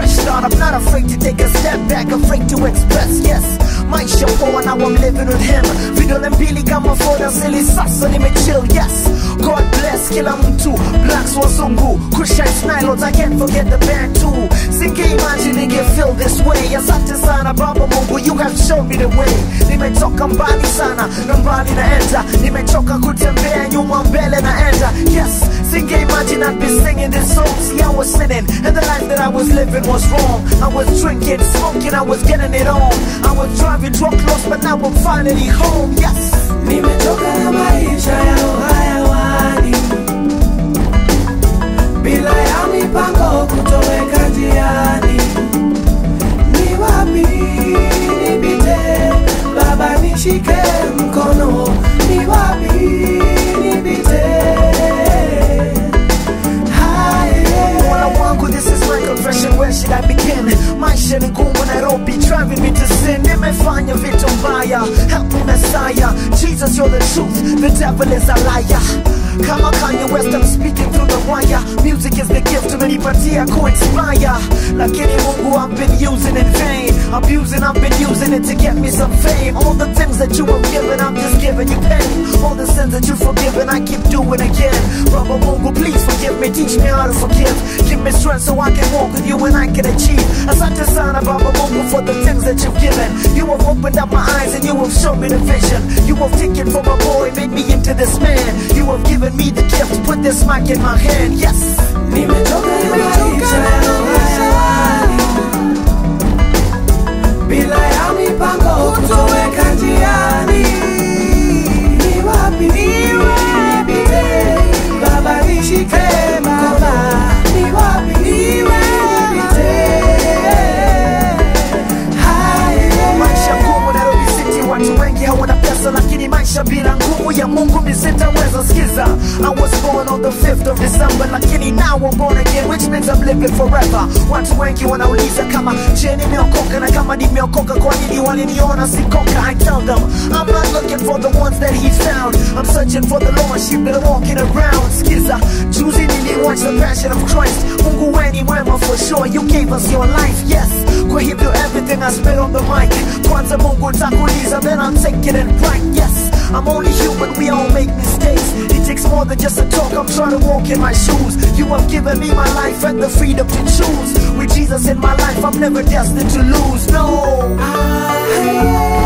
fresh start. I'm not afraid to take a step back, afraid to express, yes. Maisha poa, now I'm living with him. Vidole mbili kama foda, sili sasa nimechill, yes. God bless kila mtu, blacks wazungu, Kushite Nilots, I can't forget the band too. Singe imagine nige feel this way. Asante sana Baba Mungu, you have shown me the way. Nimetoka mbali sana, na mbali naenda. Nimechoka kutembea nyuma mbele naenda. Yes, singe imagine I'd be singing this song. See, I was sinning, and the life that I was living was wrong. I was drinking, smoking, I was getting it on. I was driving drunk close, but now I'm finally home, yes. Nimetoka na maisha ya uhayawani, bila ya mipango kutoweka njiani. Ni wapi nipite, Baba nishike mkono. Ni wapi nipite, Mola wangu, this is my confession, where should I begin? Maisha ni ngumu Nairobi, driving me to sin. Nimefanya vitu mbaya, help me Messiah. Jesus, you're the truth, the devil is a liar. Kama Kanye West, I'm speaking through the wire. Music is the gift, umenipatia ku-inspire. Lakini Mungu, I've been using in vain. Abusing, I've been using it to get me some fame. All the things that you have given, I'm just giving you pain. All the sins that you've forgiven, I keep doing again. Baba Mungu, please forgive me, teach me how to forgive. Give me strength so I can walk with you and I can achieve. Asante sana Baba Mungu for the things that you've given. You have opened up my eyes and you have shown me the vision. You have taken from a boy, made me into this man. You have given me the gift, put this mic in my hand, yes. nimetoka na maisha ya uhayawani, bila ya mipango kutoweka njiani. Ni wapi nipite, Baba nishike mkono. Ni wapi nipite, Maisha ngumu Nairobi City, watu wengi hawana pesa, lakini maisha bila nguvu ya Mungu mimi sitaweza. Skiza, I was born on the 5th of December, lakini now I'm born again, which means I'm living forever. Watu wengi wanauliza kama je nimeokoka, na kama nimeokoka kwa nini waliniona sikoka. I tell them I'm not looking for the ones that he found, I'm searching for the lost sheep that are walking around. Skiza, juzi niliwatch the Passion of Christ. Mungu weni mwema for sure, you gave us your life, yes. Kwa hivyo everything I spit on the mic, kwanza Mungu takuliza, then I'll take it and write, yes. I'm only human, we all make mistakes. It takes more than just a talk, I'm trying to walk in my shoes. You have given me my life and the freedom to choose. With Jesus in my life, I'm never destined to lose, no.